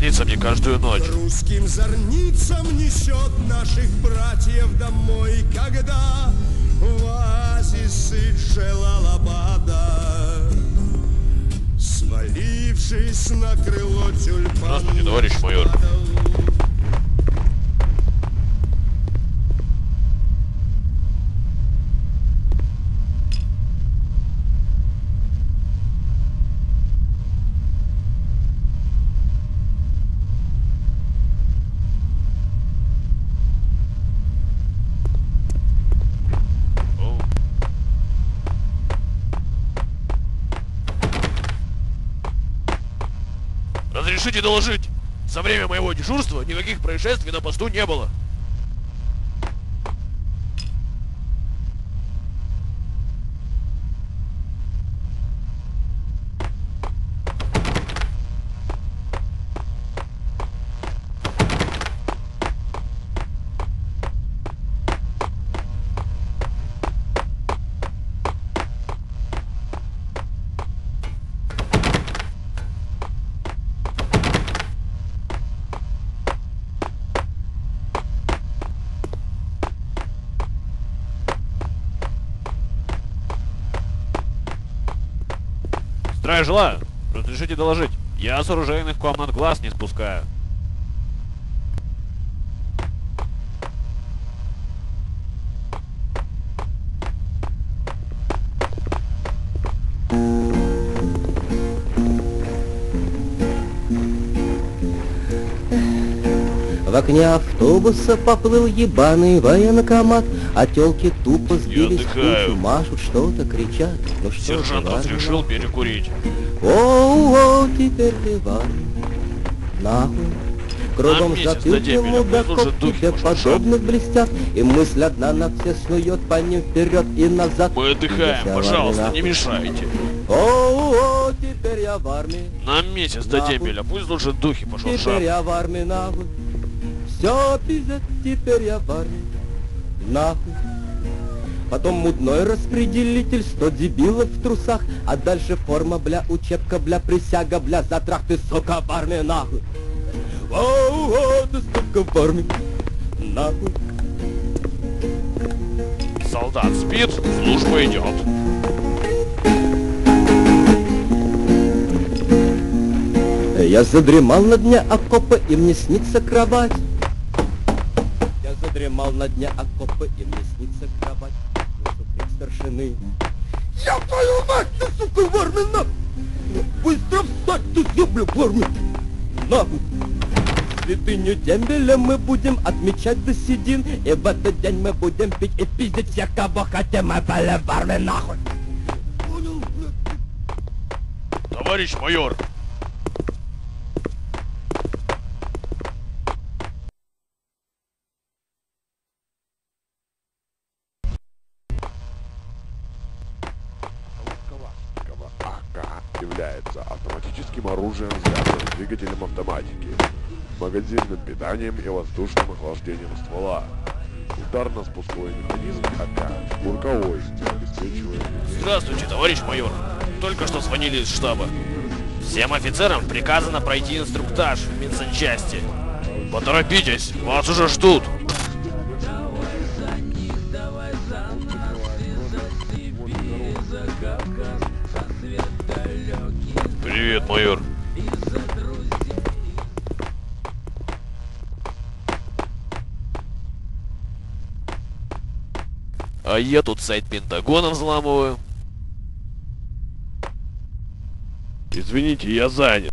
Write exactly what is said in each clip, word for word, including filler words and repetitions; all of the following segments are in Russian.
снится мне каждую ночь. Русским зорницам несет наших братьев домой, когда в оазисы Джелалабада, свалившись на крыло тюльпан. Здравствуйте, товарищ майор. Разрешите доложить? За время моего дежурства никаких происшествий на посту не было. Здравия желаю. Разрешите доложить. Я с оружейных комнат глаз не спускаю. В окне автобуса поплыл ебаный военкомат, а тёлки тупо сбились в кучу, машут, что-то кричат. Ну что, Сержант разрешил перекурить. Оу-оу, теперь ты в армии. Нахуй. Кругом затылки мудаков тебе подобных блестят, и мысль одна на все снует по ним вперед и назад. Мы отдыхаем, пожалуйста, не мешайте. Оу-оу, теперь я в армии. На месяц до дембеля, пусть лучше духи пошел шаг. Теперь я в армии, нахуй. Все пиздец, теперь я в армии. Нахуй. Потом мудной распределитель, сто дебилов в трусах, а дальше форма, бля, учебка, бля, присяга, бля, затрах, ты, сука, в армии, нахуй. Оу-оу, ты, сука, в армии. Нахуй. Солдат спит, служба идет. Я задремал на дне окопа, и мне снится кровать. Я задремал на дне окопа, и мне снится кровать. Слышу крик старшины. Я твою мать, ты, сука, в армии, нахуй! Быстро встать, ты, зубля, в армии! Нахуй! Святыню дембеля мы будем отмечать до седин, и в этот день мы будем пить и пиздить всех, кого хотим, мы были в армии, нахуй! Понял, блядь? Товарищ майор! Является автоматическим оружием с газовым двигателем автоматики, магазинным питанием и воздушным охлаждением ствола. Ударно-спусковой механизм АК курковой обеспечивает... Здравствуйте, товарищ майор. Только что звонили из штаба. Всем офицерам приказано пройти инструктаж в медсанчасти. Поторопитесь, вас уже ждут. Привет, майор. А я тут сайт Пентагона взламываю. Извините, я занят.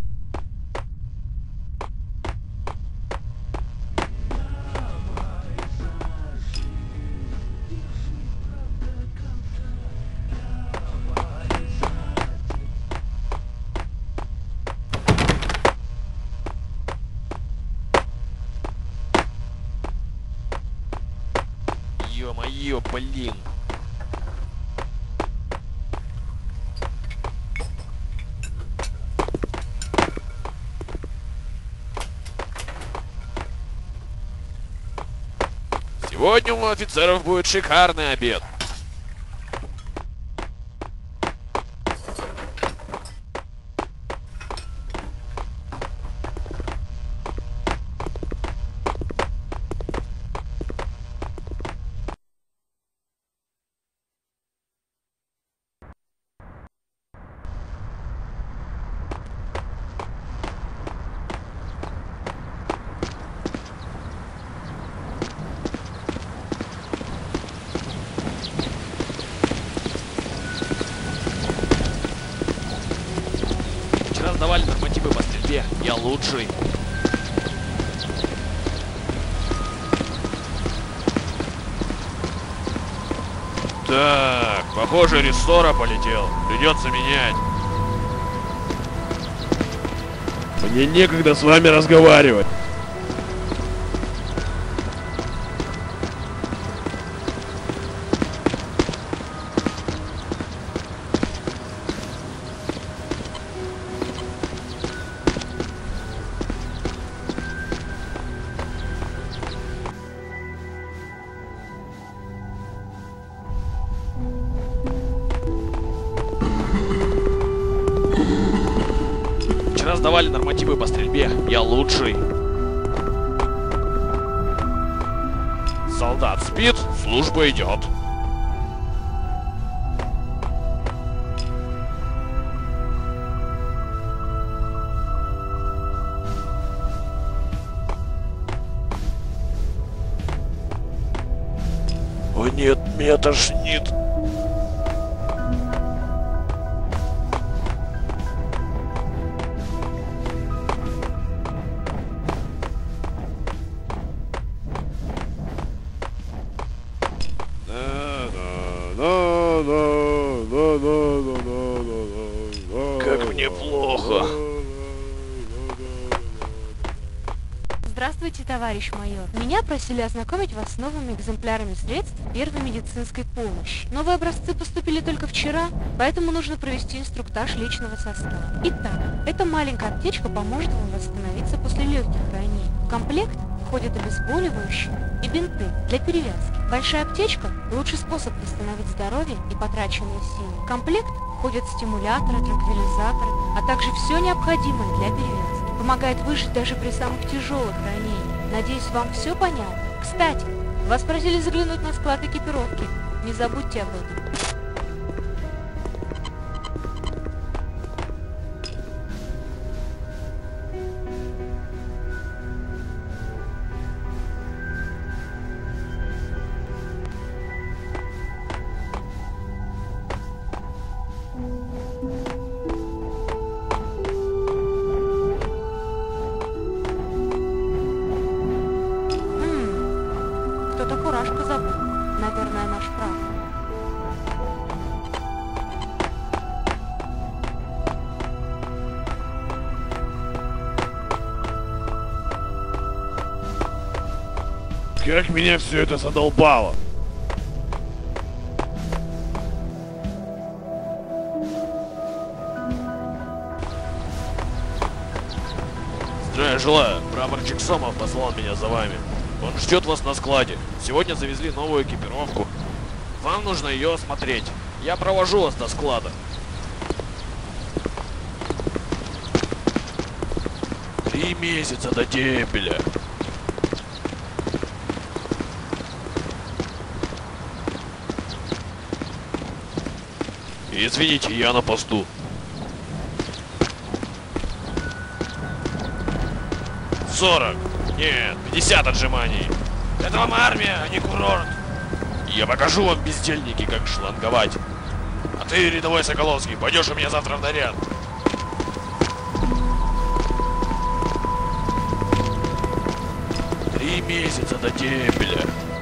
Ё-моё, блин. Сегодня у офицеров будет шикарный обед. давали нормативы по стрельбе. Я лучший. Так, похоже, рессора полетел. Придется менять. Мне некогда с вами разговаривать. Вчера сдавали нормативы по стрельбе. Я лучший. Солдат спит, служба идет. О нет, меня тошнит. Как мне плохо. Здравствуйте, товарищ майор. Меня просили ознакомить вас с новыми экземплярами средств первой медицинской помощи. Новые образцы поступили только вчера, поэтому нужно провести инструктаж личного состава. Итак, эта маленькая аптечка поможет вам восстановиться после легких ранений. В комплект входят обезболивающие и бинты для перевязки. Большая аптечка – лучший способ восстановить здоровье и потраченные силы. В комплект входят стимуляторы, транквилизаторы, а также все необходимое для перевязки. Помогает выжить даже при самых тяжелых ранениях. Надеюсь, вам все понятно. Кстати, вас просили заглянуть на склад экипировки. Не забудьте об этом. Кто-то фуражку забыл. Наверное, наш прав. Как меня все это задолбало. Здравия желаю. Прапорщик Сомов послал меня за вами. Он ждет вас на складе. Сегодня завезли новую экипировку. Вам нужно ее осмотреть. Я провожу вас до склада. Три месяца до дембеля. Извините, я на посту. сорок. Нет, пятьдесят отжиманий. Это вам армия, а не курорт. Я покажу вам, бездельники, как шланговать. А ты, рядовой Соколовский, пойдешь у меня завтра в наряд. Три месяца до дембеля.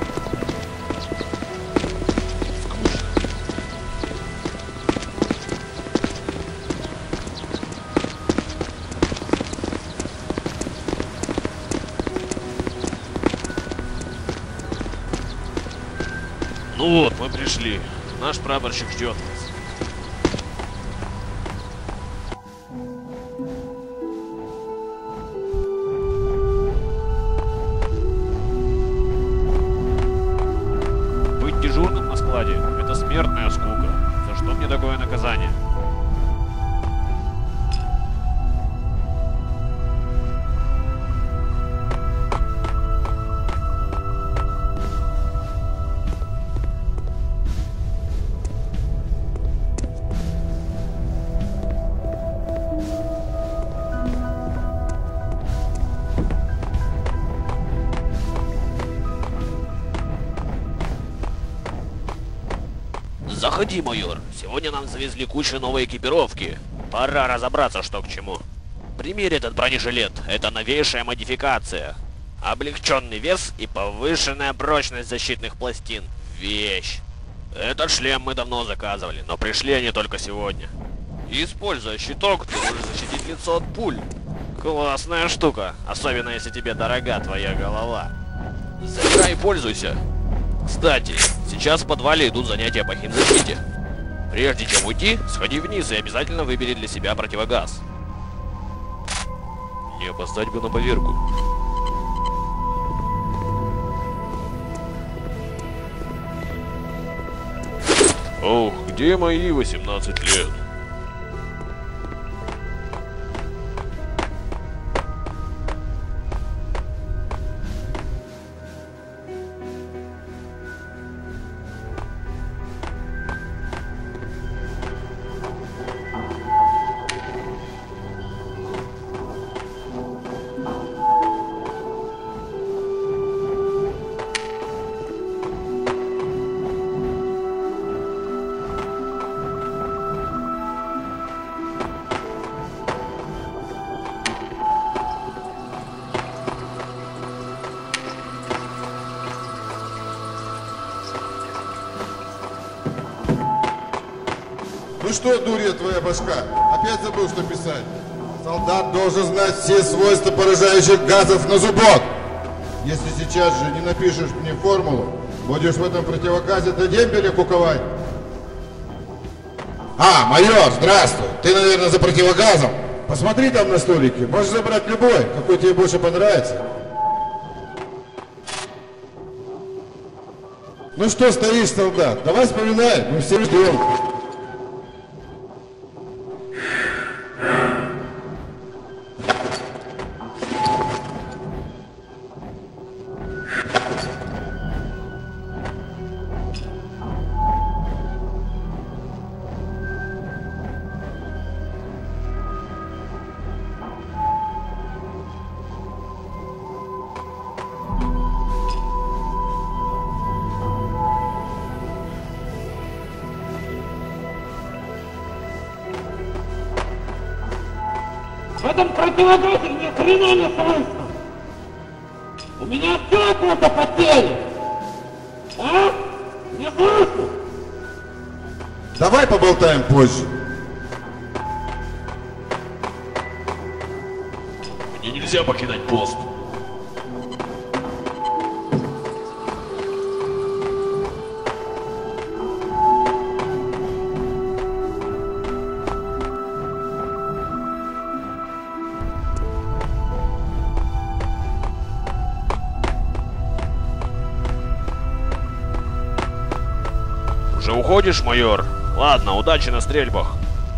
Скучно. Ну вот, мы пришли. Наш прапорщик ждет нас. Быть дежурным на складе — это смертная скука. За что мне такое наказание? Заходи, майор. Сегодня нам завезли кучу новой экипировки. Пора разобраться, что к чему. Примерь этот бронежилет. Это новейшая модификация. Облегченный вес и повышенная прочность защитных пластин. Вещь. Этот шлем мы давно заказывали, но пришли они только сегодня. Используя щиток, ты можешь защитить лицо от пуль. Классная штука, особенно если тебе дорога твоя голова. Забирай и пользуйся. Кстати, сейчас в подвале идут занятия по химзащите. Прежде чем уйти, сходи вниз и обязательно выбери для себя противогаз. Не опоздать бы на поверку. Ох, где мои восемнадцать лет? Ну что, дурья твоя башка, опять забыл, что писать? Солдат должен знать все свойства поражающих газов на зубок. Если сейчас же не напишешь мне формулу, будешь в этом противогазе до дембеля куковать. А, майор, здравствуй. Ты, наверное, за противогазом? Посмотри там на столике, можешь забрать любой, какой тебе больше понравится. Ну что стоишь, солдат? Давай вспоминай, мы все ждем. В этом противогазе ни хрена не слышно. У меня стекла-то потели. А? Не слышно? Давай поболтаем позже. Мне нельзя покидать пост. Уже уходишь, майор? Ладно, удачи на стрельбах.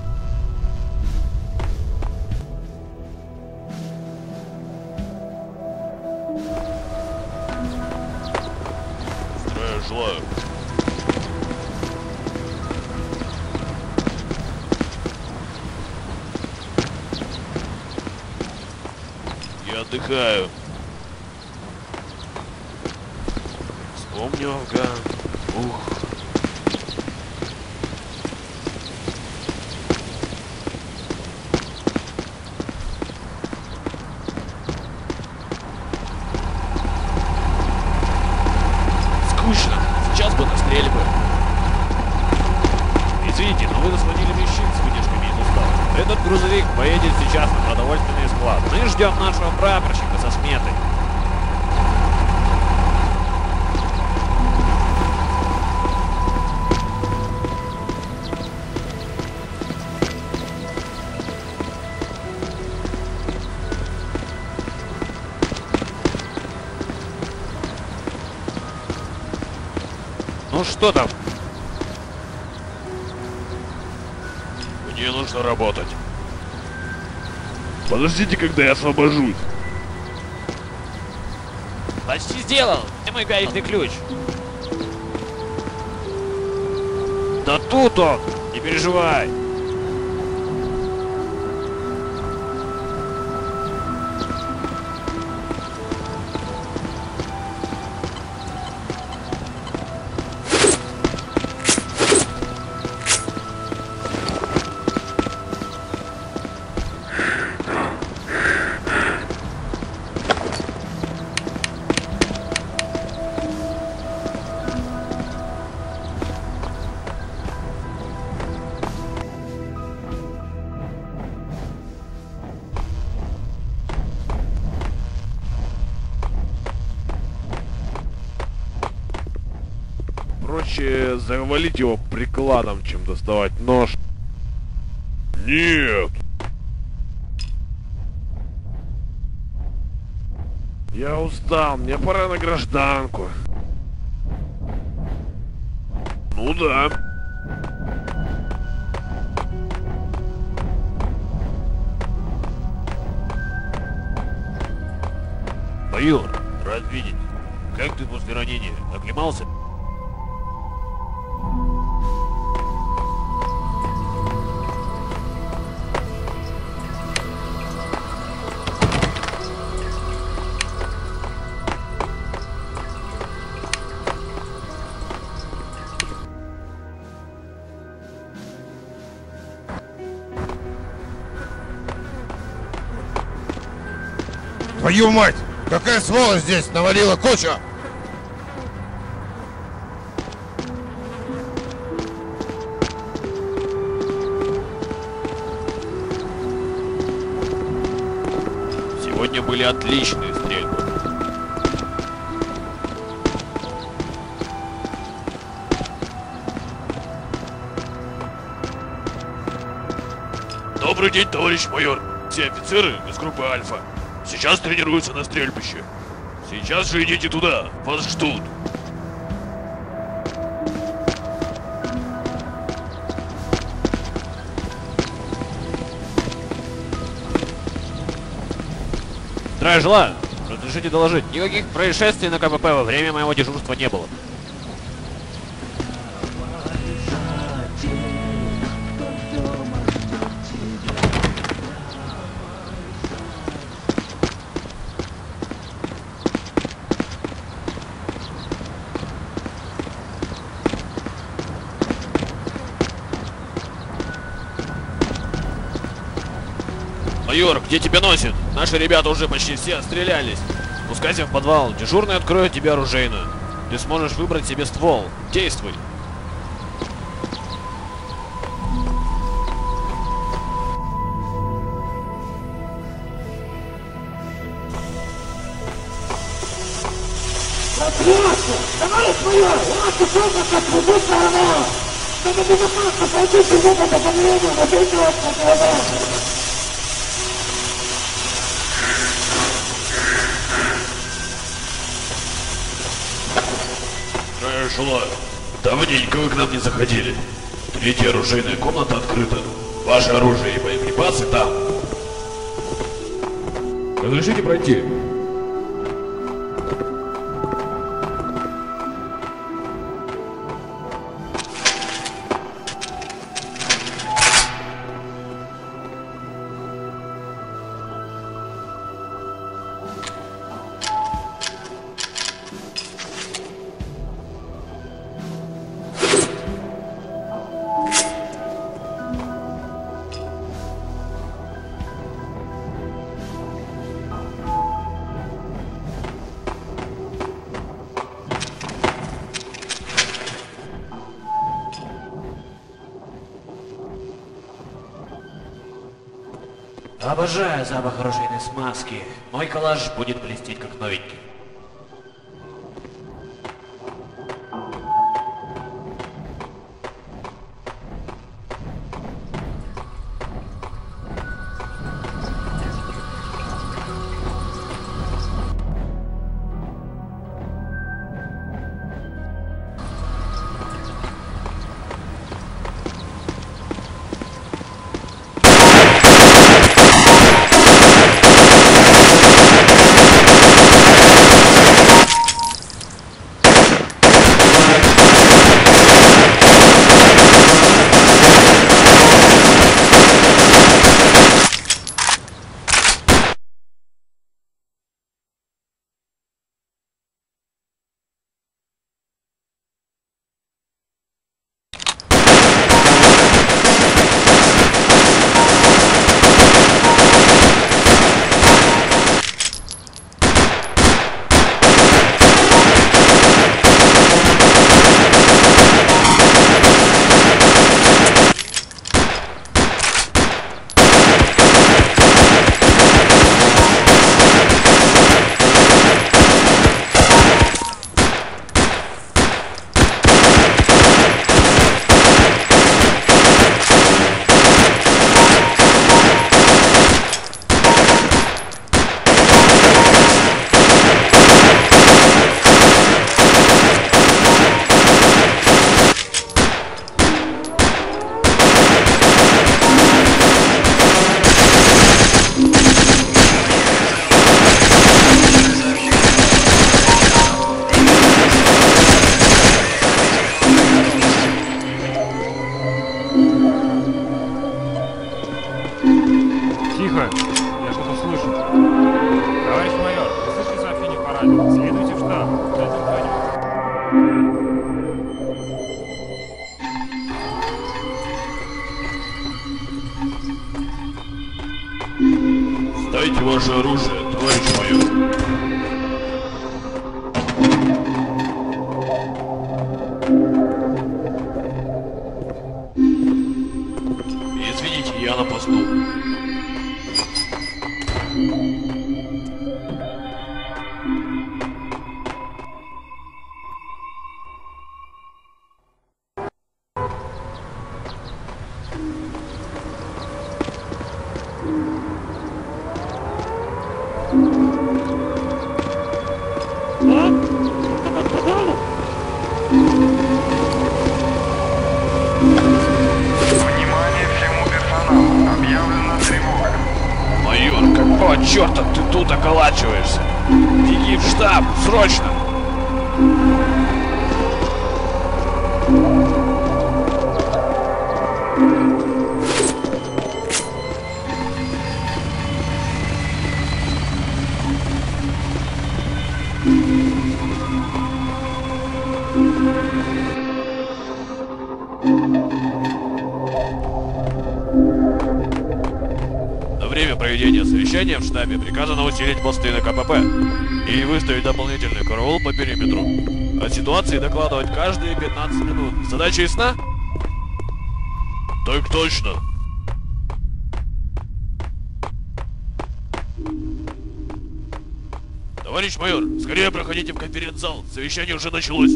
Здравия желаю. Я отдыхаю. Вспомню Афган. Ух. Скучно. Сейчас бы на стрельбы. Извините, но вы заслонили мне щит с вытяжками из устава. Этот грузовик поедет сейчас на продовольственный склад. Мы ждем нашего прапорщика со сметой. Ну что там? Мне нужно работать. Подождите, когда я освобожусь. Почти сделал. Где мой гаечный ключ? Да тут он. Не переживай. Проще завалить его прикладом, чем доставать нож. Нет! Я устал, мне пора на гражданку. Ну да. Майор, рад видеть. Как ты после ранения? Оклемался? Твою мать! Какая сволочь здесь навалила кучу! Сегодня были отличные стрельбы. Добрый день, товарищ майор. Все офицеры из группы Альфа сейчас тренируются на стрельбище. Сейчас же идите туда, вас ждут. Здравия желаю. Разрешите доложить. Никаких происшествий на КПП во время моего дежурства не было. Майор, где тебя носит? Наши ребята уже почти все отстрелялись. Спускайся в подвал, дежурный откроет тебе оружейную. Ты сможешь выбрать себе ствол. Действуй. Отлично! Товарищ майор, ваша помощь от трубы сорвала! Чтобы безопасно пройти сегодня до подведения на перекрестку глаза! Желаю. Давненько вы к нам не заходили. Третья оружейная комната открыта. Ваше оружие и боеприпасы там. Разрешите пройти? Обожаю запах оружейной смазки. Мой калаш будет блестеть как новенький. Тихо! Я что-то слышу. Товарищ майор, вы слышали сообщение по радио? Следуйте в штаб. Дайте звоню. Сдайте ваше оружие, товарищ майор. Извините, я на посту. Майор, какого черта ты тут околачиваешься? Беги в штаб, срочно! На время проведения совещания в штабе приказано усилить посты на КПП и выставить дополнительный караул по периметру. О ситуации докладывать каждые пятнадцать минут. Задача ясна? Так точно. Товарищ майор, скорее проходите в конференц-зал. Совещание уже началось.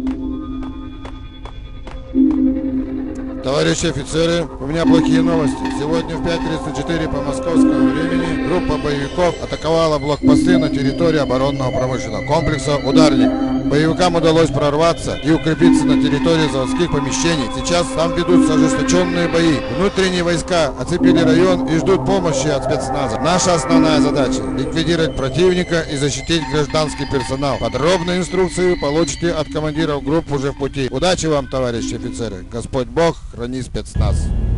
Товарищи офицеры, у меня плохие новости. Сегодня в пять тридцать четыре по московскому времени группа боевиков атаковала блокпосты на территории оборонного промышленного комплекса «Ударник». Боевикам удалось прорваться и укрепиться на территории заводских помещений. Сейчас там ведутся ожесточенные бои. Внутренние войска оцепили район и ждут помощи от спецназа. Наша основная задача – ликвидировать противника и защитить гражданский персонал. Подробные инструкции вы получите от командиров групп уже в пути. Удачи вам, товарищи офицеры. Господь Бог храни спецназ.